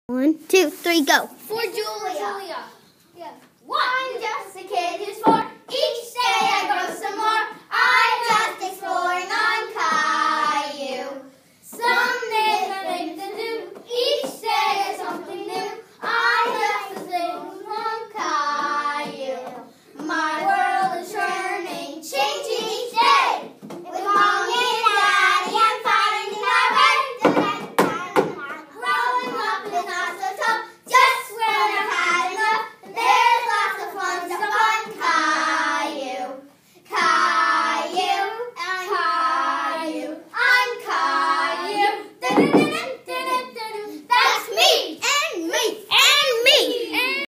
1, 2, 3, go. For Julia. Yeah. I'm just a kid who's 4. Each day I grow some more.